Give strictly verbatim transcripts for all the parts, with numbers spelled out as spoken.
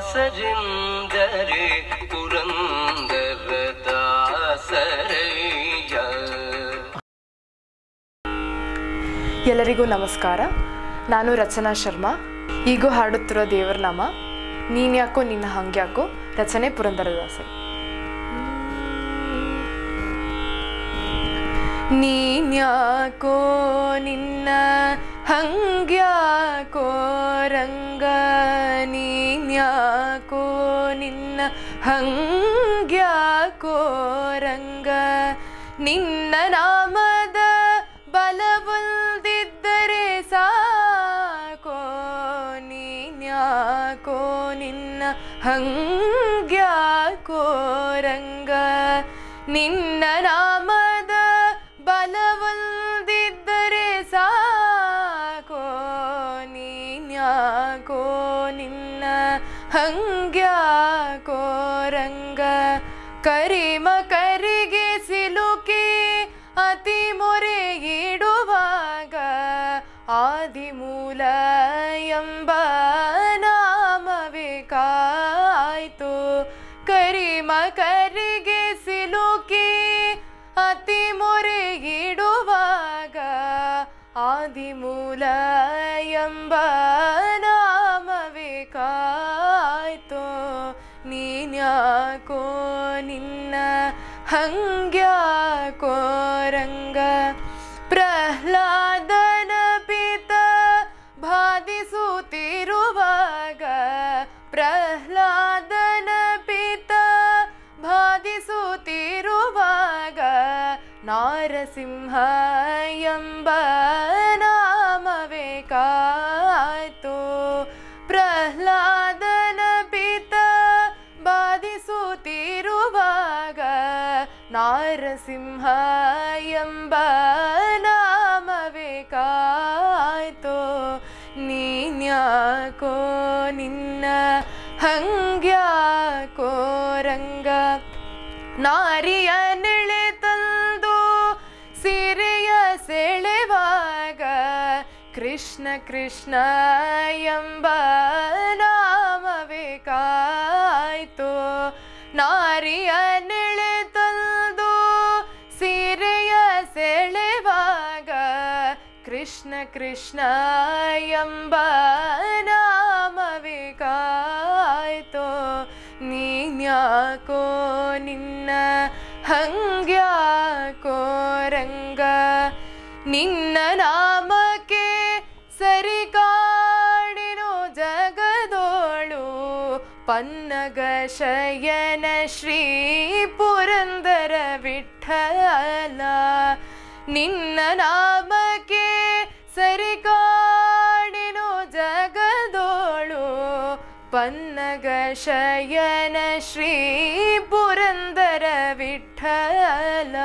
ದಾಸರಿಂದರೆ ಪುರಂದರ ದಾಸರಯ್ಯ. ಎಲ್ಲರಿಗೂ ನಮಸ್ಕಾರ. ನಾನು ರಚನಾ ಶರ್ಮಾ. ಈಗೂ ಹಾಡುತ್ತಿರೋ ದೇವರ ನಾಮ ನೀನ್ಯಾಕೋ ನಿನ್ನ ಹಂಗ್ಯಾಕೋ, ರಚನೆ ಪುರಂದರದಾಸರು. ನೀನ್ಯಾಕೋ ನಿನ್ನ ಹಂಗ್ಯಾಕೋ ರಂಗ, ನೀನ್ಯಾಕೋ ನಿನ್ನ ಹಂಗ್ಯಾಕೋ ರಂಗ, ನಿನ್ನ ನಾಮದ ಬಲವೊಲ್ದಿದ್ದರೆ ಸಾಕೋ, ನೀನ್ಯಾಕೋ ನಿನ್ನ ಹಂಗ್ಯಾಕೋ ರಂಗ, ನಿನ್ನ ನಾಮದ ಬಲವೊಲ್ದಿದ್ದರೆ ಸಾಕೋ, ನೀನ್ಯಾಕೋ ನಿನ್ನ ಹಂಗ್ಯಾಕೋ ರಂಗ. ಕರಿಮ ಕರಿಗೆ ಸಿಲುಕಿ ಅತಿ ಮೊರೆ ಇಡುವಾಗ ಆದಿಮೂಲ ಎಂಬ ನಾಮವೇ ಕಾಯ್ತು. ಕರಿಮ ಕರಿಗೆ ಸಿಲುಕಿ ಅತಿ ಮೊರೆ ಇಡುವಾಗ ಆದಿಮೂಲ ಎಂಬ ನಾಮವೇ ಕಾಯ್ತು. ನೀನ್ಯಾಕೋ ನಿನ್ನ ಹಂಗ್ಯಾಕೋ ರಂಗ. ಪ್ರಹ್ಲಾದನ ಪಿತ ಬಾಧಿಸುತ್ತಿರುವಾಗ, ಪ್ರಹ್ಲಾದನ ಪಿತ ಬಾಧಿಸುತ್ತಿರುವಾಗ ನಾರಸಿಂಹ ಎಂಬ ನಾಮವೇ ಕಾಯ್ತು. ಪ್ರಹ್ಲಾದನ ಪಿತ ಬಾಧಿಸುತ್ತಿರುವಾಗ ನಾರಸಿಂಹ ಎಂಬ ನಾಮವೇ ಕಾಯ್ತು. ನೀನ್ಯಾಕೋ ನಿನ್ನ ಹಂಗ್ಯಾಕೋ ರಂಗ. ನಾರಿಯ ನೆಳೆ ತಂದು ಸೀರೆಯ ಸೆಳೆವಾಗ ಕೃಷ್ಣ ಕೃಷ್ಣ ಎಂಬ ನಾಮವೇ ಕಾಯ್ತು. ನಾರಿಯ ನೆಳೆ ತಂದು ಸೀರೆಯ ಸೆಳೆವಾಗ ಕೃಷ್ಣ ಕೃಷ್ಣ ಎಂಬ ನಾಮವೇ ಕಾಯ್ತು. ನೀನ್ಯಾಕೋ ನಿನ್ನ ಹಂಗ್ಯಾಕೋ ರಂಗ. ನಿನ್ನ ನಾಮಕ್ಕೆ ಸರಿ ಕಾಡಿನೋ ಜಗದೋಳು ಪನ್ನಗ ಶಯನ ಶ್ರೀ ಪುರಂದರ ವಿಠಲ. ನಿನ್ನ ನಾಮಕ್ಕೆ ಸರಿ ಕಾಡಿನೋ ಜಗದೋಳು ಪನ್ನಗ ಶಯನ ಶ್ರೀ ಪುರಂದರ ವಿಠಲ.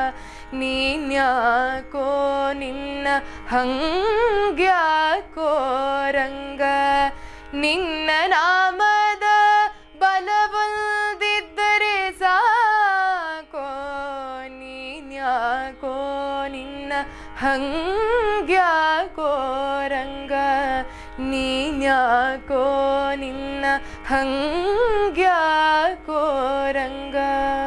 ನೀನ್ಯಾಕೋ ನಿನ್ನ ಹಂಗ್ಯಾಕೋ ರಂಗ. ನಿನ್ನ ನಾಮದ ಬಲವೊಲ್ದಿದ್ದರೆ ಸಾಕೋ, ನೀನ್ಯಾಕೋ ನಿನ್ನ ಹಂಗ್ಯಾಕೋ ರಂಗ. ನೀನ್ಯಾಕೋ ನಿನ್ನ ಹಂಗ್ಯಾಕೋ ರಂಗ.